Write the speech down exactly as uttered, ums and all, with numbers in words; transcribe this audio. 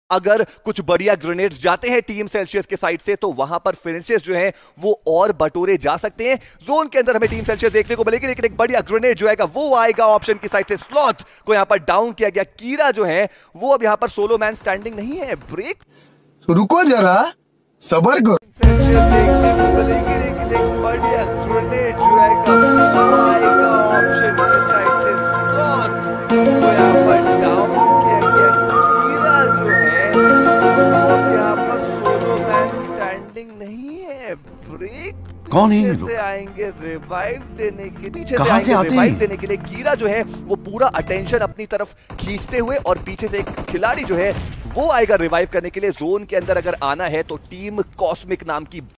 अगर कुछ बढ़िया ग्रेनेड्स जाते हैं टीम सेल्सियस के साइड से तो वहां पर फिनिशेस जो हैं वो और बटोरे जा सकते हैं। जोन के अंदर हमें टीम सेल्सियस देखने को मिलेगी, लेकिन एक बढ़िया ग्रेनेड जो आएगा वो आएगा ऑप्शन की साइड से। स्लॉथ को यहां पर डाउन किया गया। कीरा जो है वो अब यहां पर सोलो मैन स्टैंडिंग नहीं है। ब्रेक रुको जरा, सबर करो। सेल्सियस देखने को मिलेगी, लेकिन एक बढ़िया ग्रेनेड जो आएगा वो आएगा ऑप्शन की साइड से। स्लॉथ को यहां पर डाउन किया गया। कीरा जो है यहाँ पर सोलो मैन स्टैंडिंग नहीं है। ब्रेक कौन है ये पीछे लोग? से आएंगे रिवाइव देने के पीछे से कहाँ से आएंगे आते रिवाइव हैं? देने के लिए। कीरा जो है वो पूरा अटेंशन अपनी तरफ खींचते हुए और पीछे से एक खिलाड़ी जो है वो आएगा रिवाइव करने के लिए। जोन के अंदर अगर आना है तो टीम कॉस्मिक नाम की